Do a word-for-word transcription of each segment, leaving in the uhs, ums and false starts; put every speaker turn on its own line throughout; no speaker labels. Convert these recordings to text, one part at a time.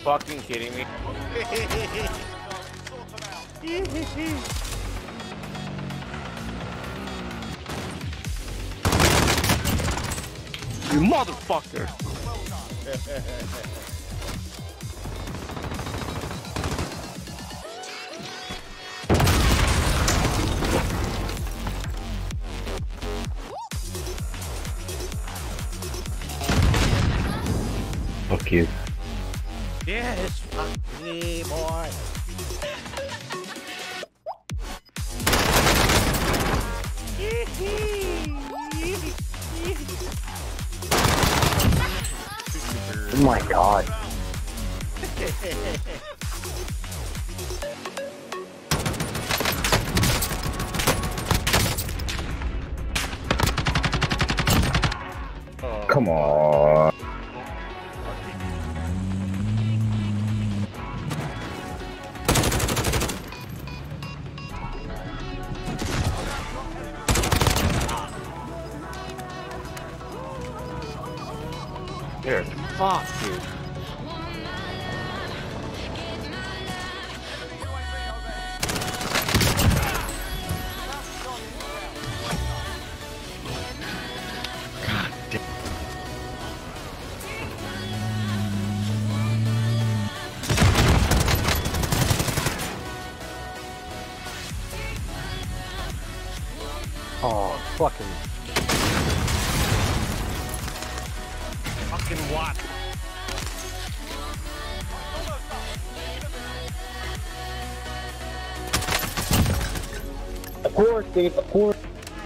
fucking kidding me? You motherfucker!
Fuck you.
Yes, fuck me, boy.
Oh my god.
Oh.
Come on.
Here, fuck, dude. God damn. Oh, fucking. Fucking what?
Of course, dude, of course.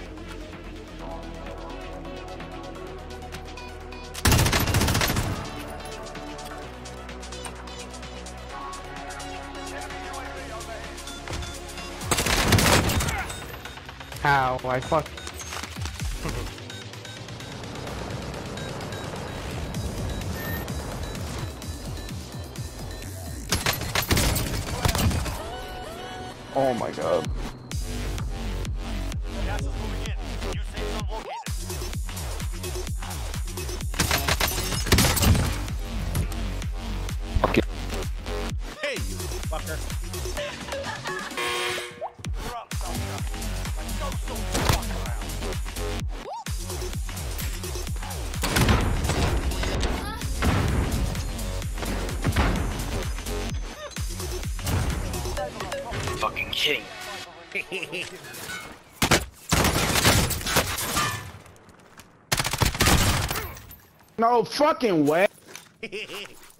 How? I fuck. Oh my god.
Gas is moving in. You safe zone located.
Okay.
Hey, you fucker. You're up, soldier. Let's go, soldier. Walk around.
Fucking kidding.
No fucking way.